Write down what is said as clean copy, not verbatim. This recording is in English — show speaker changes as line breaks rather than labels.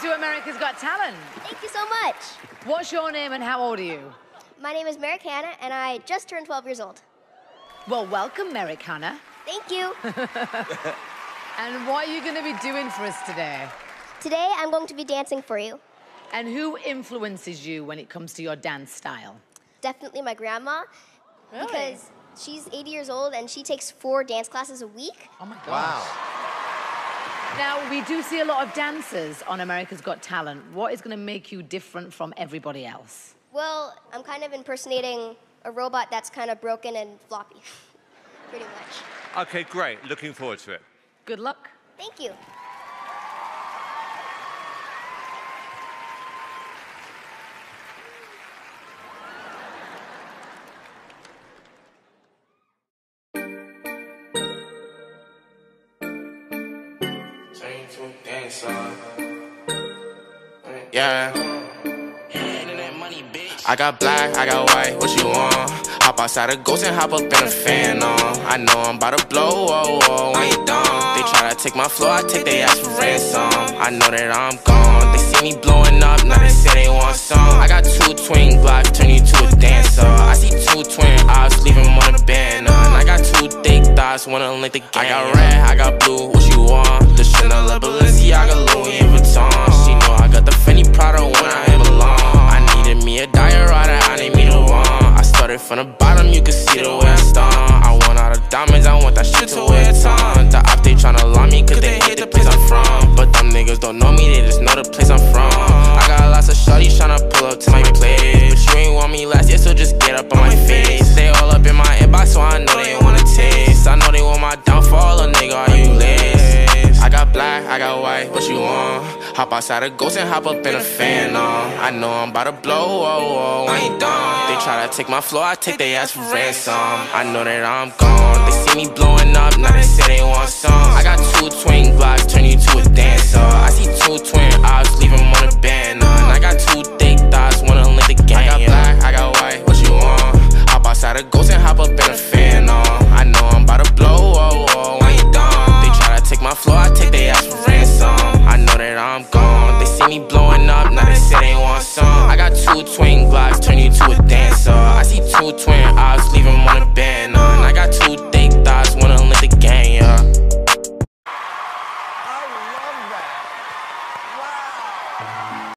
to America's Got Talent.
Thank you so much.
What's your name and how old are you?
My name is Merrick Hannah, and I just turned 12 years old.
Well, welcome, Merrick Hannah.
Thank you.
And what are you going to be doing for us today?
Today, I'm going to be dancing for you.
And who influences you when it comes to your dance style?
Definitely my grandma.
Really?
Because she's 80 years old, and she takes 4 dance classes a week.
Oh, my gosh.
Wow.
Now, we do see a lot of dancers on America's Got Talent. What is going to make you different from everybody else?
Well, I'm kind of impersonating a robot that's kind of broken and floppy, pretty much.
Okay, great. Looking forward to it.
Good luck.
Thank you.
Yeah. I got black, I got white, what you want? Hop outside a ghost and hop up in a fan on. I know I'm about to blow, oh, oh, when you done. They try to take my flow, I take their ass for ransom. I know that I'm gone, they see me blowing up, now they say they want some. I got 2 twin Glocks, turn you to a dancer. I see 2 twin eyes, leave them on a banner. And I got 2 thick thighs, wanna link the game. I got red, I got blue, what you want? The Chanel, the Balenciaga, Louis Vuitton. She know I got the Fendi Prada when I belong. I needed me a diorata, I need me the one. I started from the bottom, you can see the way I stomp. I want all the diamonds, I want that shit to wear a ton. The op, they tryna lie me, cause they hate the place I'm from. But them niggas don't know me, they just know the place I'm from. I got lots of shorties tryna pull up to my place, but you ain't want me last year, so just get up on my face. They all up in my inbox, so I know they wanna taste. I know they want my downfall, a nigga, are you lace? I got black, I got white, what you want? Hop outside a ghost and hop up in a fan on. I know I'm about to blow, oh, oh, when you done. They try to take my flow, I take their ass for ransom. I know that I'm gone, they see me blowing up, now they say they want some. I got 2 twin Glocks, turn you to a dancer. I see 2 twin eyes, leave them on a banner. And I got 2